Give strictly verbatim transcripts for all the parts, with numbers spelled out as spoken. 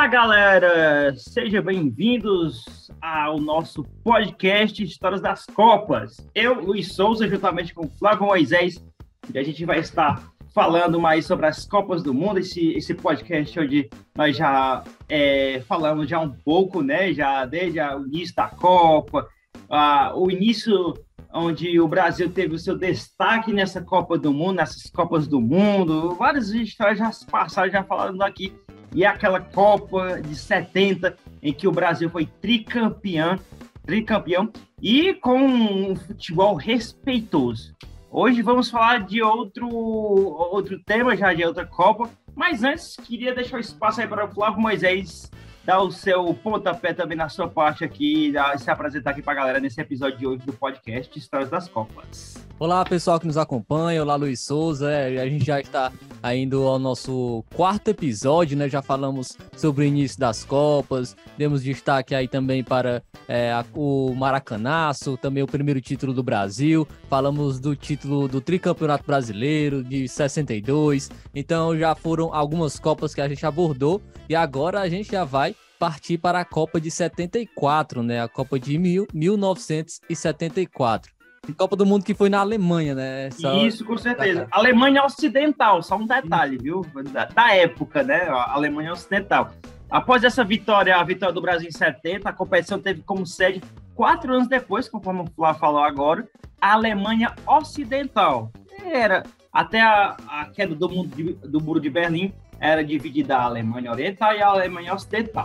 Fala, galera! Sejam bem-vindos ao nosso podcast Histórias das Copas. Eu, Luiz Souza, juntamente com Flávio Moisés, e a gente vai estar falando mais sobre as Copas do Mundo, esse, esse podcast onde nós já é, falamos já um pouco, né, já desde o início da Copa, uh, o início onde o Brasil teve o seu destaque nessa Copa do Mundo, nessas Copas do Mundo, várias histórias já passaram, já falando aqui, e aquela Copa de setenta, em que o Brasil foi tricampeão, tricampeão e com um futebol respeitoso. Hoje vamos falar de outro, outro tema, já de outra Copa, mas antes queria deixar o espaço aí para o Flávio Moisés dar o seu pontapé também na sua parte aqui, se apresentar aqui para a galera nesse episódio de hoje do podcast Histórias das Copas. Olá, pessoal que nos acompanha, olá, Luiz Souza, a gente já está indo ao nosso quarto episódio, né, já falamos sobre o início das Copas, demos destaque aí também para é, o Maracanaço, também o primeiro título do Brasil, falamos do título do Tricampeonato Brasileiro de sessenta e dois, então já foram algumas Copas que a gente abordou e agora a gente já vai partir para a Copa de setenta e quatro, né, a Copa de mil, mil novecentos e setenta e quatro. Copa do Mundo que foi na Alemanha, né? Só... Isso, com certeza. Alemanha Ocidental, só um detalhe, viu? Da, da época, né? A Alemanha Ocidental. Após essa vitória, a vitória do Brasil em setenta, a competição teve como sede, quatro anos depois, conforme o Flávio falou agora, a Alemanha Ocidental. Era, até a, a queda do, mundo de, do Muro de Berlim, era dividida a Alemanha Oriental e a Alemanha Ocidental.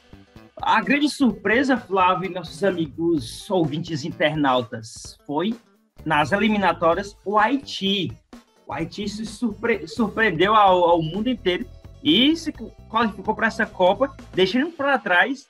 A grande surpresa, Flávio e nossos amigos ouvintes internautas, foi, nas eliminatórias, o Haiti. O Haiti se surpre- surpreendeu ao, ao mundo inteiro e se qualificou para essa Copa, deixando para trás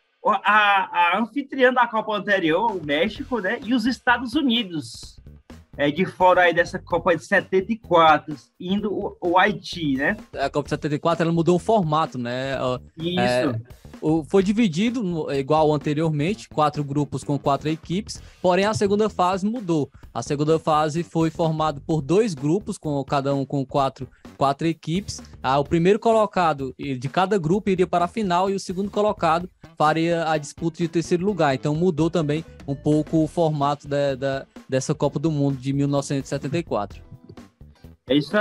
a, a anfitriã da Copa anterior, o México, né, e os Estados Unidos, é, de fora aí dessa Copa de setenta e quatro, indo o, o Haiti, né? A Copa de setenta e quatro, ela mudou o formato, né? Isso. É... Foi dividido, igual anteriormente, quatro grupos com quatro equipes, porém a segunda fase mudou. A segunda fase foi formada por dois grupos, com cada um com quatro, quatro equipes. Ah, o primeiro colocado de cada grupo iria para a final e o segundo colocado faria a disputa de terceiro lugar. Então mudou também um pouco o formato da, da, dessa Copa do Mundo de mil novecentos e setenta e quatro. É isso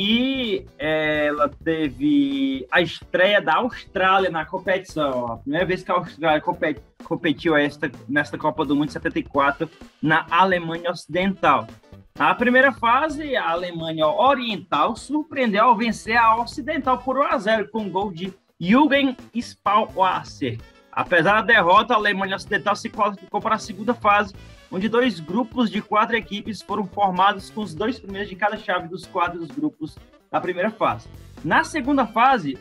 aí, ela teve a estreia da Austrália na competição, a primeira vez que a Austrália compet, competiu esta, nesta Copa do Mundo de setenta e quatro na Alemanha Ocidental. Na primeira fase, a Alemanha Oriental surpreendeu ao vencer a Ocidental por um a zero com o gol de Jürgen Spalwasser. Apesar da derrota, a Alemanha Ocidental se qualificou para a segunda fase, onde dois grupos de quatro equipes foram formados com os dois primeiros de cada chave dos quatro grupos da primeira fase. Na segunda fase,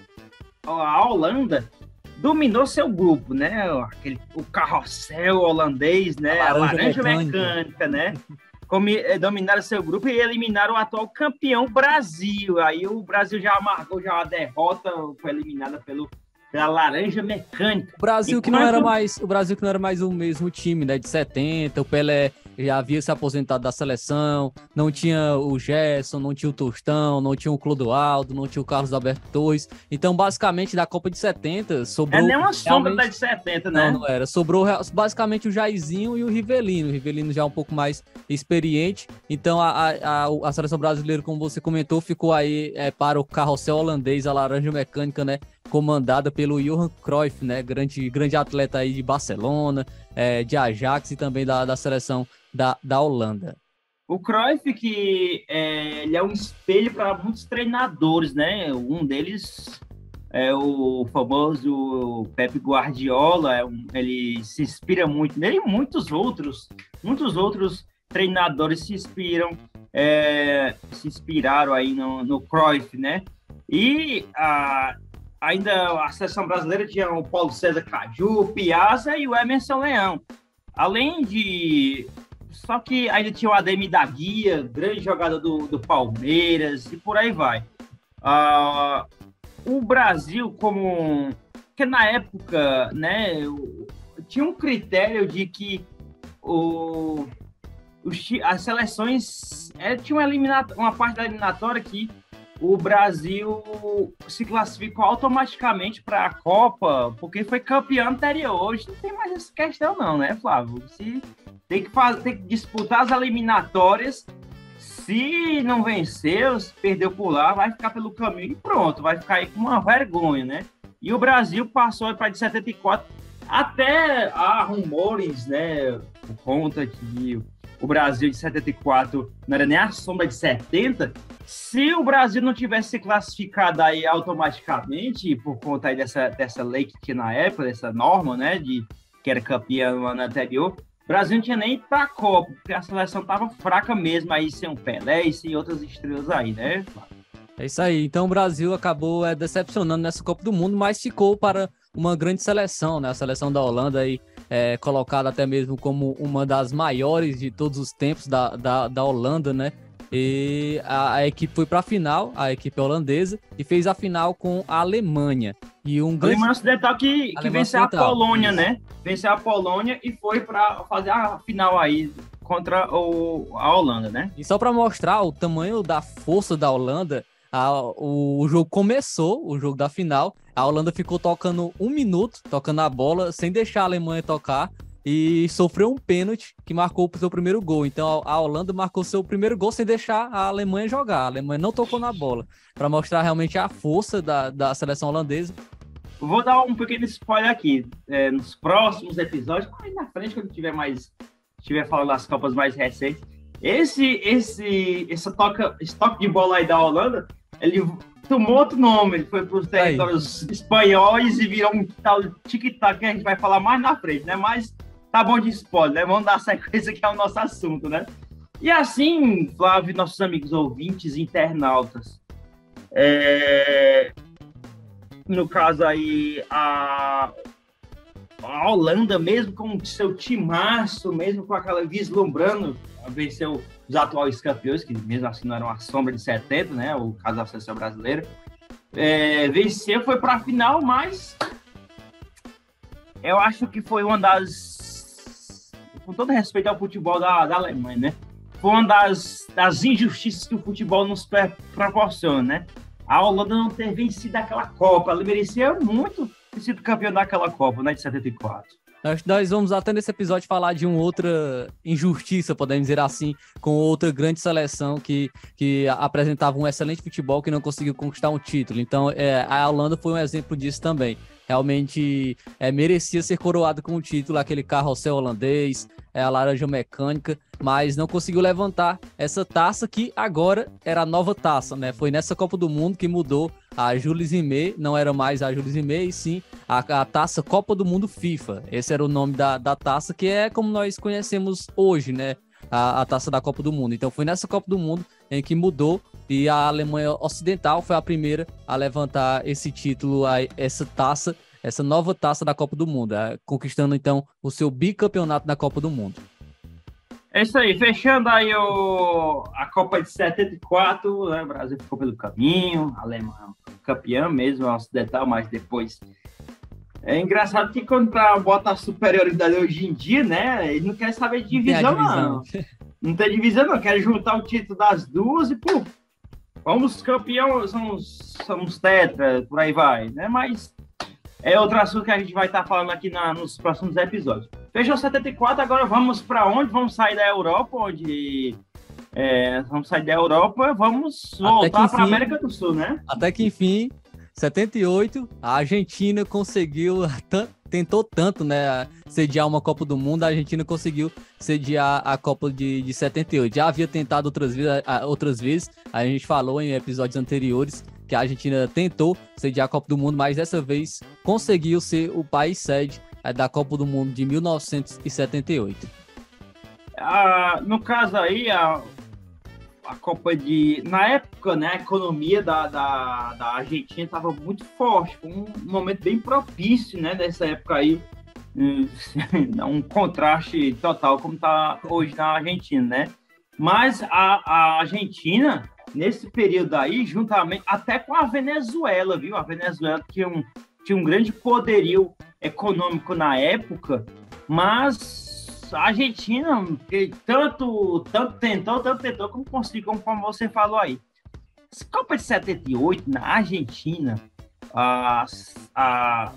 a Holanda dominou seu grupo, né? Aquele, o carrossel holandês, né? A laranja, a laranja mecânica. mecânica, né? Como, eh, dominaram seu grupo e eliminaram o atual campeão Brasil. Aí o Brasil já amargou já a derrota, foi eliminada pelo da laranja mecânica. O Brasil, Enquanto... que não era mais, o Brasil que não era mais o mesmo time, né, de setenta, o Pelé já havia se aposentado da seleção, não tinha o Gerson, não tinha o Tostão, não tinha o Clodoaldo, não tinha o Carlos Alberto Torres. Então, basicamente, da Copa de setenta, sobrou... É nem uma sombra da de setenta, né? Não, não era. Sobrou basicamente o Jairzinho e o Rivelino. O Rivelino já um pouco mais experiente. Então, a, a, a seleção brasileira, como você comentou, ficou aí é, para o carrossel holandês, a laranja mecânica, né? Comandada pelo Johan Cruyff, né? Grande, grande atleta aí de Barcelona, é, de Ajax e também da, da seleção da, da Holanda. O Cruyff, que é, ele é um espelho para muitos treinadores, né? Um deles é o famoso Pep Guardiola, é um, ele se inspira muito nele e muitos outros, muitos outros treinadores se inspiram, é, se inspiraram aí no, no Cruyff, né? E a ainda a seleção brasileira tinha o Paulo César Caju, o Piazza e o Emerson Leão. Além de... Só que ainda tinha o Ademir da Guia, grande jogador do, do Palmeiras, e por aí vai. Uh, o Brasil, como... Porque na época, né, tinha um critério de que o, os, as seleções... É, tinha uma, eliminat, uma parte da eliminatória que o Brasil se classificou automaticamente para a Copa, porque foi campeão anterior. Hoje não tem mais essa questão não, né, Flávio? Se tem que fazer, tem que disputar as eliminatórias. Se não venceu, se perdeu por lá, vai ficar pelo caminho e pronto, vai ficar aí com uma vergonha, né? E o Brasil passou para de setenta e quatro, até há rumores, né, por conta que o Brasil de setenta e quatro não era nem a sombra de setenta. Se o Brasil não tivesse se classificado aí automaticamente, por conta aí dessa, dessa lei que tinha na época, dessa norma, né, de que era campeão no ano anterior, o Brasil não tinha nem ido para a Copa, porque a seleção estava fraca mesmo aí, sem o Pelé e sem outras estrelas aí, né? É isso aí. Então o Brasil acabou é, decepcionando nessa Copa do Mundo, mas ficou para uma grande seleção, né? A seleção da Holanda aí, é, colocada até mesmo como uma das maiores de todos os tempos da, da, da Holanda, né? E a, a equipe foi para a final, a equipe holandesa, e fez a final com a Alemanha. E um grande... Alemanha Ocidental que, que venceu a Polônia, né? Venceu a Polônia e foi para fazer a final aí contra o, a Holanda, né? E só para mostrar o tamanho da força da Holanda, a, o, o jogo começou, o jogo da final, a Holanda ficou tocando um minuto, tocando a bola, sem deixar a Alemanha tocar, e sofreu um pênalti que marcou o seu primeiro gol. Então a Holanda marcou seu primeiro gol sem deixar a Alemanha jogar. A Alemanha não tocou na bola, para mostrar realmente a força da, da seleção holandesa. Vou dar um pequeno spoiler aqui. É, nos próximos episódios, mais na frente, quando tiver mais, estiver falando das Copas mais recentes, esse, esse, essa toca, esse toque de bola aí da Holanda, ele tomou outro nome, ele foi para os territórios aí espanhóis e virou um tal tic-tac que a gente vai falar mais na frente, né? Mas tá bom de spoiler, né? Vamos dar sequência que é o nosso assunto, né? E assim, Flávio, nossos amigos ouvintes, internautas, é... no caso aí, a... a Holanda, mesmo com seu timaço, mesmo com aquela vislumbrando, venceu os atuais campeões, que mesmo assim não eram a sombra de setenta, né? O caso da seleção brasileira. É... venceu, foi para a final, mas eu acho que foi uma das, com todo respeito ao futebol da, da Alemanha, né? Foi uma das, das injustiças que o futebol nos proporciona, né? A Holanda não ter vencido aquela Copa, ela merecia muito ter sido campeã daquela Copa, né, de setenta e quatro. Acho que nós vamos até nesse episódio falar de uma outra injustiça, podemos dizer assim, com outra grande seleção que, que apresentava um excelente futebol que não conseguiu conquistar um título. Então, é, a Holanda foi um exemplo disso também. Realmente é, merecia ser coroado com o título, aquele carrossel holandês, é, a laranja mecânica, mas não conseguiu levantar essa taça que agora era a nova taça, né? Foi nessa Copa do Mundo que mudou a Jules Rimet, não era mais a Jules Rimet, e sim a, a taça Copa do Mundo FIFA. Esse era o nome da, da taça, que é como nós conhecemos hoje, né? A, a taça da Copa do Mundo. Então foi nessa Copa do Mundo em que mudou e a Alemanha Ocidental foi a primeira a levantar esse título, a, essa taça, essa nova taça da Copa do Mundo, a, conquistando então o seu bicampeonato da Copa do Mundo. É isso aí, fechando aí o, a Copa de setenta e quatro, né? O Brasil ficou pelo caminho, a Alemanha campeã mesmo, é um ocidental, mas depois... É engraçado que quando pra botar a superioridade hoje em dia, né, ele não quer saber de divisão, não. Não tem divisão, não. Quer juntar o título das duas e, pô, vamos campeão, somos, somos tetra, por aí vai, né? Mas é outro assunto que a gente vai estar tá falando aqui na, nos próximos episódios. Fechou setenta e quatro, agora vamos para onde? Vamos sair da Europa, onde... É, vamos sair da Europa, vamos voltar para a América do Sul, né? Até que, enfim... setenta e oito, a Argentina conseguiu, tentou tanto, né, sediar uma Copa do Mundo, a Argentina conseguiu sediar a Copa de, de setenta e oito. Já havia tentado outras vezes, outras vezes, a gente falou em episódios anteriores que a Argentina tentou sediar a Copa do Mundo, mas dessa vez conseguiu ser o país sede da Copa do Mundo de mil novecentos e setenta e oito. Ah, no caso aí, a... a Copa de... Na época, né, a economia da, da, da Argentina estava muito forte, foi um momento bem propício, né, dessa época aí, um contraste total como está hoje na Argentina, né? Mas a, a Argentina, nesse período aí, juntamente, até com a Venezuela, viu? A Venezuela tinha um, tinha um grande poderio econômico na época, mas... a Argentina tanto, tanto tentou, tanto tentou, como conseguiu, como você falou aí. Essa Copa de setenta e oito, na Argentina, a, a,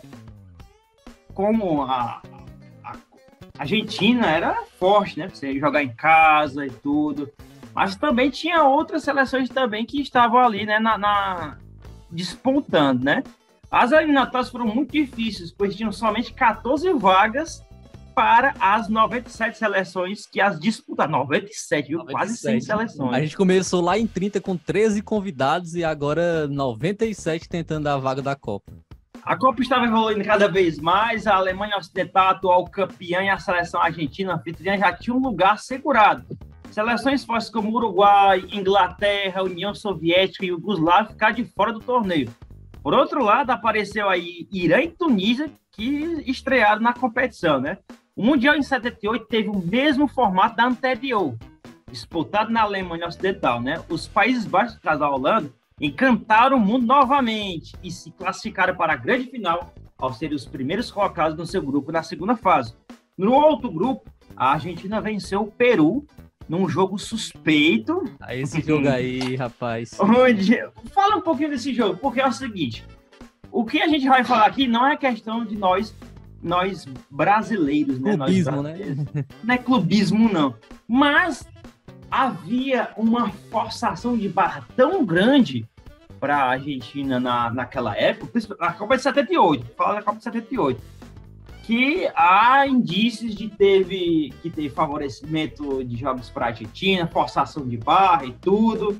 como a, a Argentina era forte, né? Você ia jogar em casa e tudo. Mas também tinha outras seleções também que estavam ali, né? Na, na, despontando, né? As eliminatórias foram muito difíceis, pois tinham somente quatorze vagas para as noventa e sete seleções que as disputaram. noventa e sete, viu? noventa e sete. Quase cem seleções. A gente começou lá em trinta com treze convidados e agora noventa e sete tentando a vaga da Copa. A Copa estava evoluindo cada vez mais, a Alemanha Ocidental, atual campeã, e a seleção argentina anfitriã já tinha um lugar assegurado. Seleções fortes como Uruguai, Inglaterra, União Soviética e Iugoslávia ficaram de fora do torneio. Por outro lado, apareceu aí Irã e Tunísia, que estrearam na competição, né? O Mundial em setenta e oito teve o mesmo formato da anterior, disputado na Alemanha Ocidental, né? Os Países Baixos, no caso a Holanda, encantaram o mundo novamente e se classificaram para a grande final, ao serem os primeiros colocados no seu grupo na segunda fase. No outro grupo, a Argentina venceu o Peru num jogo suspeito. Ah, esse jogo aí, rapaz. Onde... Fala um pouquinho desse jogo, porque é o seguinte, o que a gente vai falar aqui não é questão de nós, nós brasileiros, né? Clubismo, nós brasileiros. né? Não é clubismo, não. Mas havia uma forçação de barra tão grande para a Argentina na, naquela época, na Copa de setenta e oito, fala da Copa de setenta e oito, que há indícios de teve, que teve favorecimento de jogos para a Argentina, forçação de barra e tudo.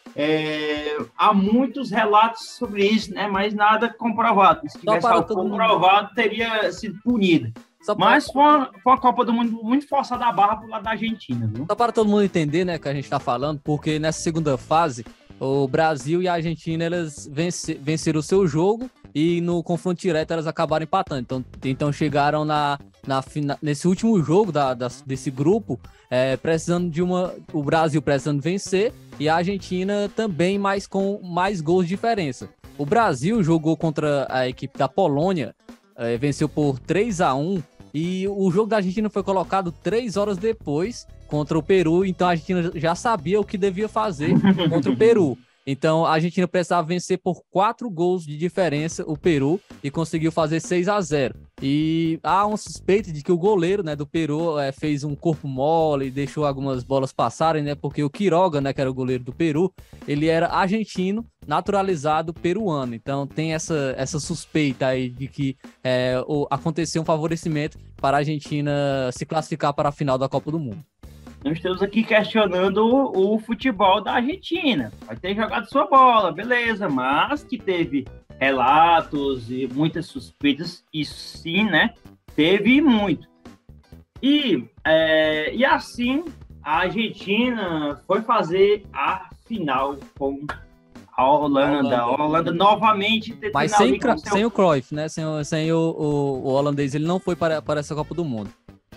É, há muitos relatos sobre isso, né? Mas nada comprovado. Se tivesse algo comprovado, mundo. teria sido punido. Só Mas para... foi, uma, foi uma Copa do Mundo muito forçada a barra pro lado da Argentina, viu? Só para todo mundo entender, né, que a gente está falando, porque nessa segunda fase, o Brasil e a Argentina, elas vence, venceram o seu jogo e no confronto direto elas acabaram empatando. Então, então chegaram na, na, nesse último jogo da, da, desse grupo, é, precisando de uma... O Brasil precisando vencer e a Argentina também, mas com mais gols de diferença. O Brasil jogou contra a equipe da Polônia, é, venceu por três a um, e o jogo da Argentina foi colocado três horas depois contra o Peru, então a Argentina já sabia o que devia fazer contra o Peru. Então a Argentina precisava vencer por quatro gols de diferença o Peru e conseguiu fazer seis a zero. E há uma suspeita de que o goleiro, né, do Peru é, fez um corpo mole e deixou algumas bolas passarem, né, porque o Quiroga, né, que era o goleiro do Peru, ele era argentino, naturalizado peruano. Então tem essa, essa suspeita aí de que é, o, aconteceu um favorecimento para a Argentina se classificar para a final da Copa do Mundo. Nós estamos aqui questionando o, o futebol da Argentina. Vai ter jogado sua bola, beleza, mas que teve relatos e muitas suspeitas, isso sim, né? Teve muito. E, é, e assim, a Argentina foi fazer a final com a Holanda. A Holanda novamente... Mas sem, seu... sem o Cruyff, né? Sem, sem o, o, o holandês, ele não foi para, para essa Copa do Mundo.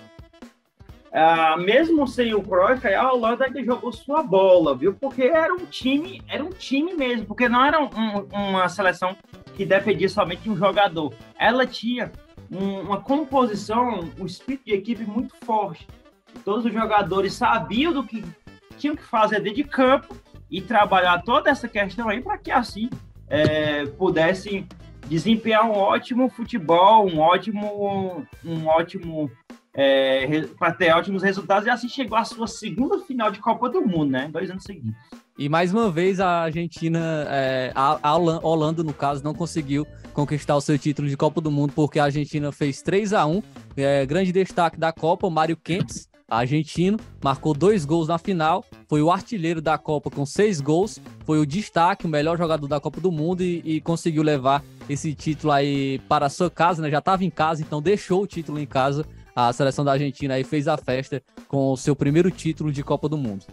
Uh, mesmo sem o Cruyff, a Holanda ainda jogou sua bola, viu? Porque era um time, era um time mesmo, porque não era um, uma seleção que dependia somente de um jogador. Ela tinha um, uma composição, um espírito de equipe muito forte. Todos os jogadores sabiam do que tinham que fazer dentro de campo e trabalhar toda essa questão aí para que assim é, pudessem desempenhar um ótimo futebol, um ótimo, um ótimo É, para ter ótimos resultados, e assim chegou à sua segunda final de Copa do Mundo, né? Dois anos seguidos. E mais uma vez a Argentina, é, a, a Holanda, no caso, não conseguiu conquistar o seu título de Copa do Mundo, porque a Argentina fez três a um. É, grande destaque da Copa, o Mário Kempes, argentino, marcou dois gols na final, foi o artilheiro da Copa com seis gols, foi o destaque, o melhor jogador da Copa do Mundo e, e conseguiu levar esse título aí para a sua casa, né? Já estava em casa, então deixou o título em casa. A seleção da Argentina aí fez a festa com o seu primeiro título de Copa do Mundo.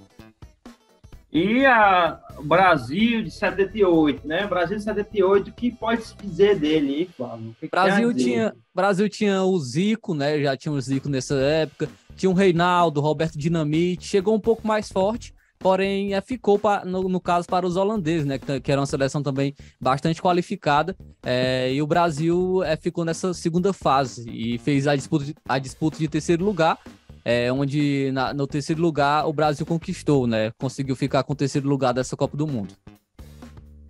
E a Brasil de setenta e oito, né? Brasil de setenta e oito, o que pode se dizer dele, Flávio? Que Brasil, que tinha, Brasil tinha o Zico, né? Já tinha o Zico nessa época. Tinha o Reinaldo, Roberto Dinamite. Chegou um pouco mais forte, porém é, ficou, pra, no, no caso, para os holandeses, né? Que, que era uma seleção também bastante qualificada. É, e o Brasil é, ficou nessa segunda fase e fez a disputa, a disputa de terceiro lugar, é, onde na, no terceiro lugar o Brasil conquistou, né? Conseguiu ficar com o terceiro lugar dessa Copa do Mundo.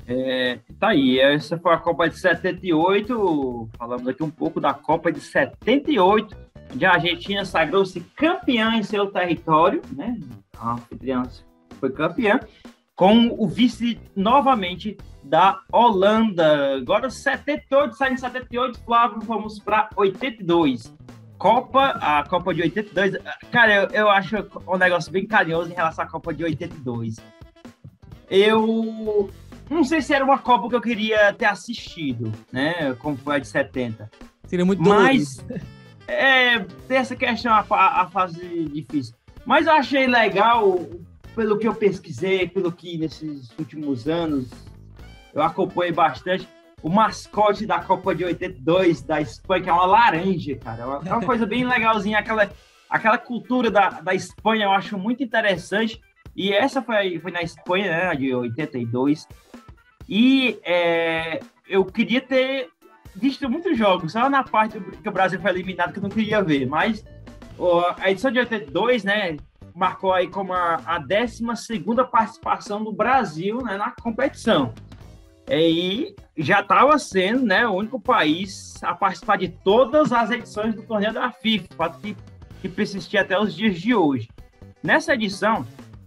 É, tá aí, essa foi a Copa de setenta e oito, falamos aqui um pouco da Copa de setenta e oito, onde a Argentina sagrou-se campeã em seu território, né? A anfitriã foi campeã, com o vice novamente da Holanda. Agora setenta e oito, saindo de setenta e oito, Flávio, vamos para oitenta e dois. Copa, a Copa de oitenta e dois, cara, eu, eu acho um negócio bem carinhoso em relação à Copa de oitenta e dois. Eu não sei se era uma Copa que eu queria ter assistido, né, como foi a de setenta. Seria muito Mas, é, tem essa questão, a, a fase difícil. Mas eu achei legal, pelo que eu pesquisei, pelo que nesses últimos anos eu acompanhei bastante, o mascote da Copa de oitenta e dois da Espanha, que é uma laranja, cara. É uma, é uma coisa bem legalzinha. Aquela, aquela cultura da, da Espanha eu acho muito interessante. E essa foi, foi na Espanha, né, de oitenta e dois. E é, eu queria ter visto muitos jogos, só na parte que o Brasil foi eliminado que eu não queria ver. Mas ó, a edição de oitenta e dois, né, marcou aí como a, a décima segunda participação do Brasil, né, na competição. E já estava sendo, né, o único país a participar de todas as edições do torneio da FIFA, fato que, que persistia até os dias de hoje. Nessa edição,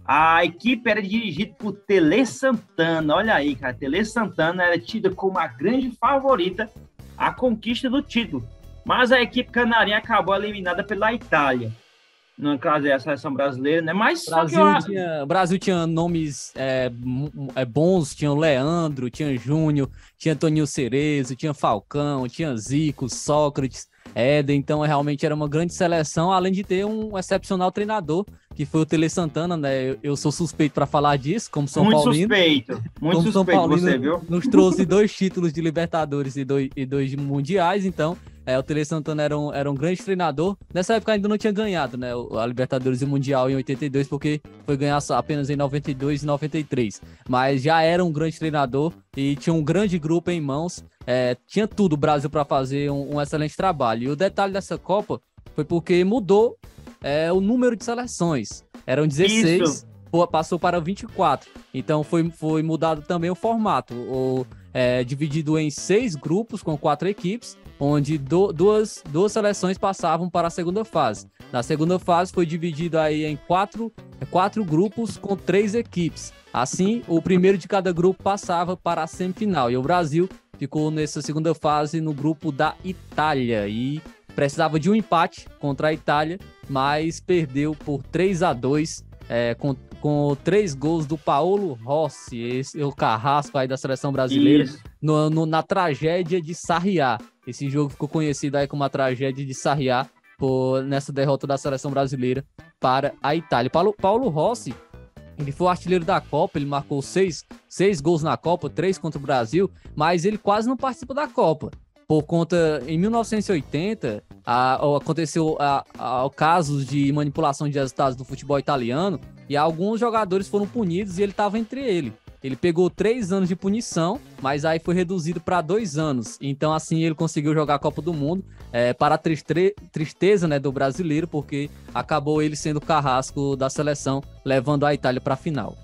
a equipe era dirigida por Tele Santana. Olha aí, cara, Tele Santana era tida como a grande favorita à conquista do título. Mas a equipe canarinha acabou eliminada pela Itália. No caso, é a seleção brasileira, né? Mas Brasil, só que eu... tinha, Brasil tinha nomes é, é, bons, tinha o Leandro, tinha Júnior, tinha Toninho Cerezo, tinha Falcão, tinha Zico, Sócrates, Éder, então realmente era uma grande seleção, além de ter um excepcional treinador, que foi o Tele Santana, né? Eu, eu sou suspeito para falar disso, como São muito Paulino. Suspeito, muito como suspeito, São Paulino você viu? Nos trouxe dois títulos de Libertadores e dois, e dois mundiais, então... É, o Tele Santana era um, era um grande treinador. Nessa época ainda não tinha ganhado, né, a Libertadores e o Mundial em oitenta e dois, porque foi ganhar só apenas em noventa e dois e noventa e três. Mas já era um grande treinador e tinha um grande grupo em mãos. É, tinha tudo o Brasil para fazer um, um excelente trabalho. E o detalhe dessa Copa foi porque mudou é, o número de seleções. Eram dezesseis, pô, passou para vinte e quatro. Então foi, foi mudado também o formato. O, é, dividido em seis grupos com quatro equipes, onde do, duas, duas seleções passavam para a segunda fase. Na segunda fase foi dividido aí em quatro, quatro grupos com três equipes. Assim, o primeiro de cada grupo passava para a semifinal. E o Brasil ficou nessa segunda fase no grupo da Itália. E precisava de um empate contra a Itália, mas perdeu por três a dois, é, com, com três gols do Paulo Rossi, esse é o carrasco aí da seleção brasileira, no, no, na tragédia de Sarriá. Esse jogo ficou conhecido aí como a tragédia de Sarriá, por, nessa derrota da seleção brasileira para a Itália. Paulo, Paulo Rossi, ele foi o artilheiro da Copa, ele marcou seis, seis gols na Copa, três contra o Brasil, mas ele quase não participa da Copa. Por conta, em mil novecentos e oitenta, a, aconteceu a, a, casos de manipulação de resultados do futebol italiano e alguns jogadores foram punidos e ele estava entre eles. Ele pegou três anos de punição, mas aí foi reduzido para dois anos. Então, assim, ele conseguiu jogar a Copa do Mundo, é, para a tristre- tristeza, né, do brasileiro, porque acabou ele sendo o carrasco da seleção, levando a Itália para a final.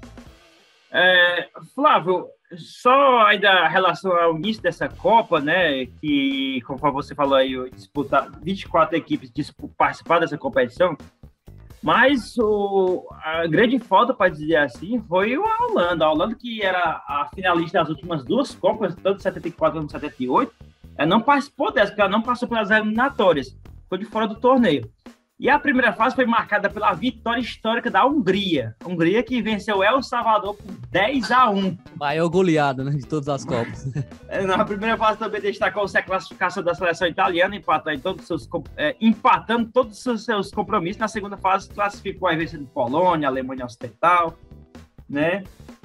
É, Flávio, só ainda em relação ao início dessa Copa, né, que, conforme você falou aí, disputar vinte e quatro equipes participar dessa competição, mas o, a grande falta, para dizer assim, foi a Holanda. A Holanda, que era a finalista das últimas duas Copas, tanto setenta e quatro quanto setenta e oito, ela não participou dessa, porque ela não passou pelas eliminatórias, foi de fora do torneio. E a primeira fase foi marcada pela vitória histórica da Hungria. A Hungria que venceu El Salvador por dez a um. Maior goleada, né, de todas as Copas. Na primeira fase também destacou-se a classificação da seleção italiana, empatando, em todos os seus, é, empatando todos os seus compromissos. Na segunda fase classificou a vencendo Polônia, Alemanha Ocidental, né?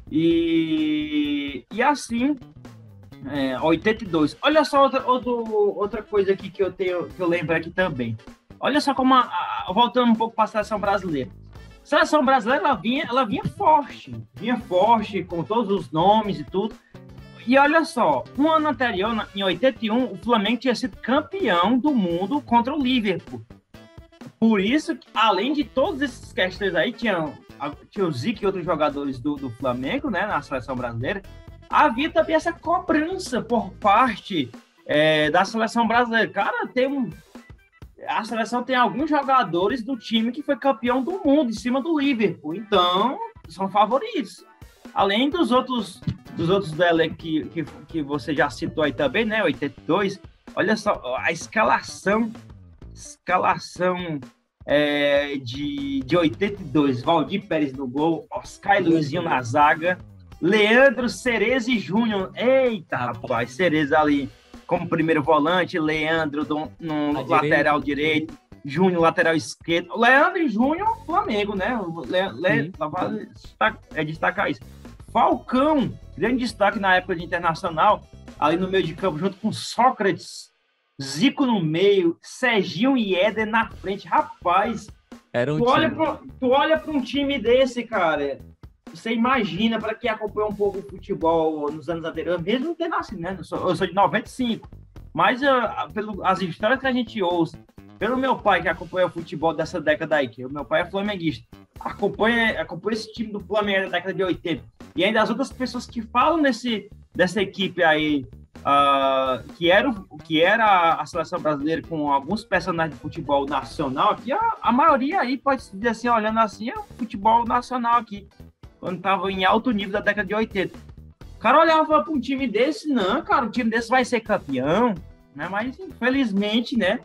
E, e assim, é, oitenta e dois. Olha só outra, outra, outra coisa aqui que eu, tenho, que eu lembro aqui também. Olha só como, a, a, voltando um pouco para a seleção brasileira. A seleção brasileira, ela vinha, ela vinha forte, vinha forte, com todos os nomes e tudo. E olha só, um ano anterior, em oitenta e um, o Flamengo tinha sido campeão do mundo contra o Liverpool. Por isso, além de todos esses questões aí, tinha, tinha o Zico e outros jogadores do, do Flamengo, né, na seleção brasileira, havia também essa cobrança por parte é, da seleção brasileira. Cara, tem um, a seleção tem alguns jogadores do time que foi campeão do mundo em cima do Liverpool, então são favoritos. Além dos outros dos outros dela que, que, que você já citou aí também, né? oitenta e dois. Olha só a escalação, escalação é, de, de oitenta e dois. Valdir Pérez no gol, Oscar e Luizinho na zaga, Leandro, Cereza e Júnior. Eita, rapaz, Cereza ali como primeiro volante, Leandro do, no a lateral direito, direito Júnior lateral esquerdo. Leandro e Júnior, Flamengo, né? Le, Le, é destacar isso. Falcão, grande destaque na época de Internacional, ali no meio de campo, junto com Sócrates, Zico no meio, Serginho e Éder na frente. Rapaz, Era um tu, olha time. pra, tu olha para um time desse, cara, você imagina, para quem acompanha um pouco o futebol nos anos anteriores, mesmo não ter nascido, né? Eu sou, eu sou de noventa e cinco, mas uh, pelo, as histórias que a gente ouve, pelo meu pai que acompanha o futebol dessa década aí, que o meu pai é flamenguista, acompanha, acompanha esse time do Flamengo da década de oitenta, e ainda as outras pessoas que falam nesse, dessa equipe aí, uh, que, era, que era a seleção brasileira com alguns personagens de futebol nacional aqui, a, a maioria aí pode dizer assim, olhando assim, é o futebol nacional aqui, quando estava em alto nível da década de oitenta. O cara olhava para um time desse, não, cara, o time desse vai ser campeão, né? Mas infelizmente, né?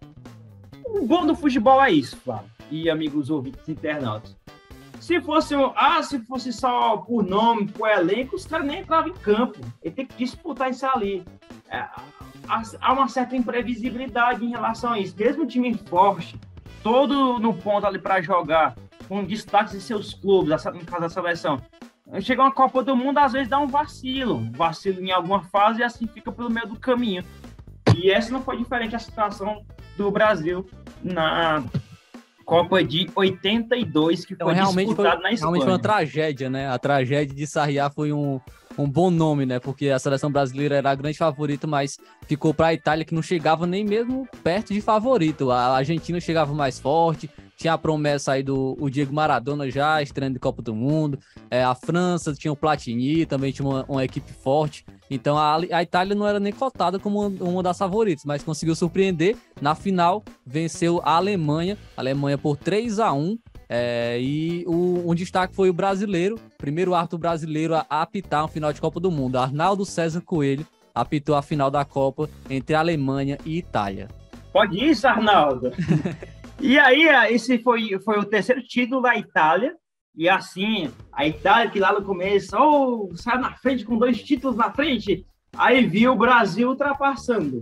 O bom do futebol é isso, Flávio, e amigos ouvintes internautas. Se fosse, ah, se fosse só por nome, por elenco, os caras nem entravam em campo. Ele tem que disputar isso ali. É, há uma certa imprevisibilidade em relação a isso. Mesmo um time forte, todo no ponto ali para jogar, com destaques em seus clubes, no caso da seleção. Chega uma Copa do Mundo, às vezes dá um vacilo, um vacilo em alguma fase e assim fica pelo meio do caminho. E essa não foi diferente a situação do Brasil na Copa de oitenta e dois, que foi então, realmente disputada foi, na Espanha. Realmente foi uma tragédia, né? A tragédia de Sarriá foi um, um bom nome, né? Porque a seleção brasileira era a grande favorita, mas ficou para a Itália, que não chegava nem mesmo perto de favorito. A Argentina chegava mais forte, tinha a promessa aí do o Diego Maradona já, estreando de Copa do Mundo. É, a França tinha o Platini, também tinha uma, uma equipe forte. Então a, a Itália não era nem cotada como uma, uma das favoritas, mas conseguiu surpreender. Na final, venceu a Alemanha, a Alemanha por três a um. É, e o, um destaque foi o brasileiro, primeiro árbitro brasileiro a, a apitar um final de Copa do Mundo. Arnaldo César Coelho apitou a final da Copa entre Alemanha e Itália. Pode isso, Arnaldo! E aí, esse foi, foi o terceiro título da Itália. E assim, a Itália que lá no começo, oh, saiu na frente com dois títulos na frente, aí viu o Brasil ultrapassando.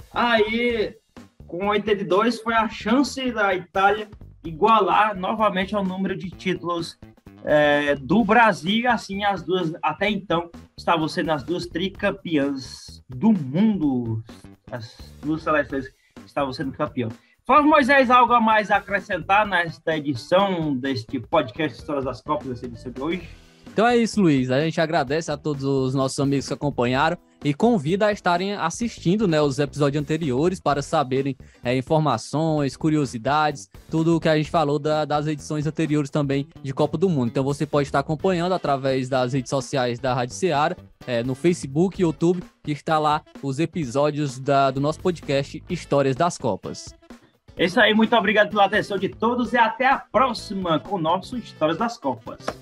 Aí, com oitenta e dois, foi a chance da Itália igualar novamente ao número de títulos é, do Brasil. E assim, as duas, até então, estavam sendo as duas tricampeãs do mundo. As duas seleções estavam sendo campeãs. Flávio Moisés, algo a mais a acrescentar nesta edição deste podcast Histórias das Copas, dessa edição de hoje? Então é isso, Luiz. A gente agradece a todos os nossos amigos que acompanharam e convida a estarem assistindo, né, os episódios anteriores para saberem é, informações, curiosidades, tudo o que a gente falou da, das edições anteriores também de Copa do Mundo. Então você pode estar acompanhando através das redes sociais da Rádio Ceará, é, no Facebook e YouTube, que está lá os episódios da, do nosso podcast Histórias das Copas. É isso aí, muito obrigado pela atenção de todos e até a próxima com o nosso Histórias das Copas.